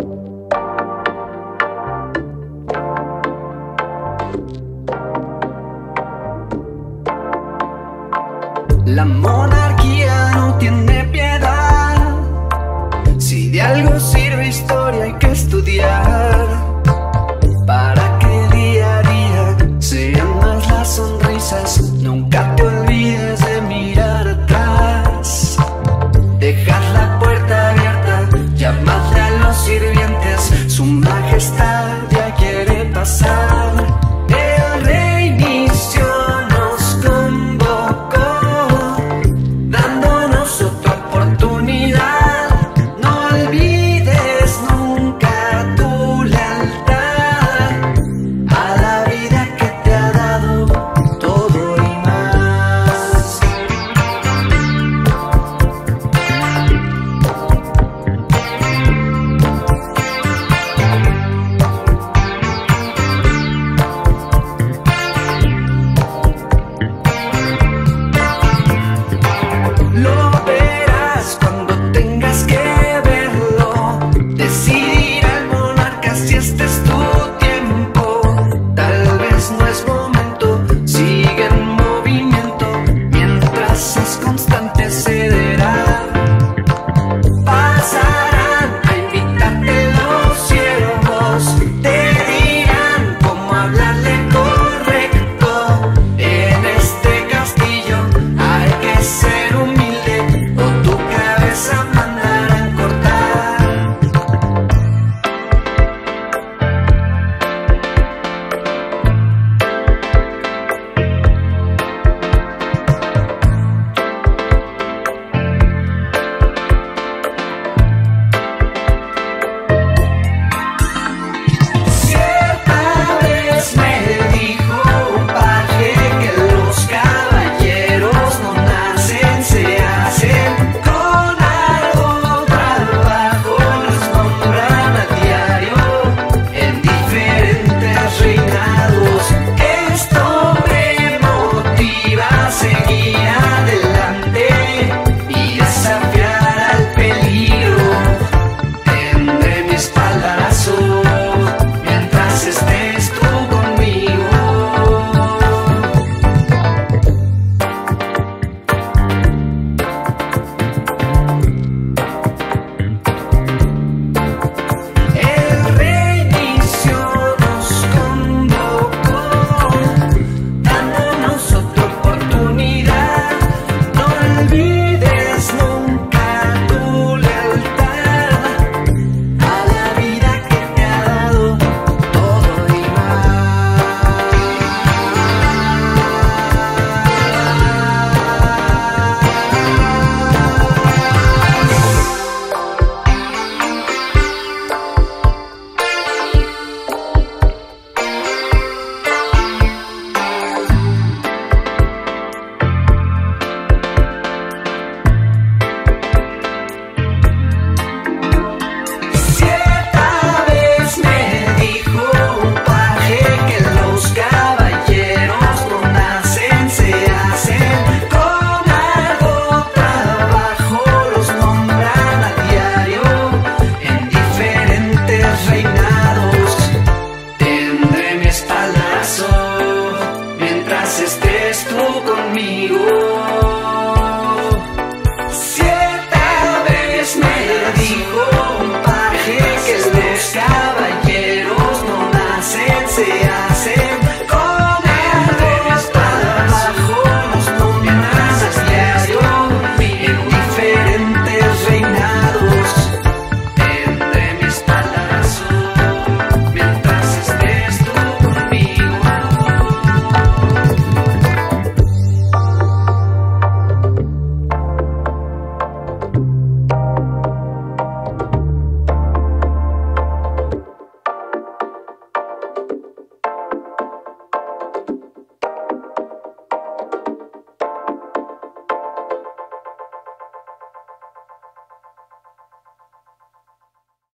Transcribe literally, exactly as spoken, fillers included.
La monarquía no tiene piedad. Si de algo sirve historia hay que estudiar, para que día a día sean más las sonrisas. Nunca te olvides de mirar atrás. Dejar la puerta abierta, llamarle a los sirvientes. Su majestad ya quiere pasar. El rey Nicio nos convocó, dándonos otra oportunidad. No olvides nunca tu lealtad a la vida que te ha dado todo y más. Lo verás cuando tengas que verlo. Decidirá el monarca si este es tu tiempo. Tal vez no es momento, sigue en movimiento. Mientras es constante cederá. Pasarán a invitarte los siervos. Te dirán cómo hablarle correcto. En este castillo hay que ser humilde o tu cabeza mandarán cortar. Cierta vez me dijo un paje que los caballeros no nacen, se hacen. Con algo trabajo los nombran a diario en diferentes reinados. Esto me motiva a seguir adelante y desafiar al peligro. Tendré mi espalda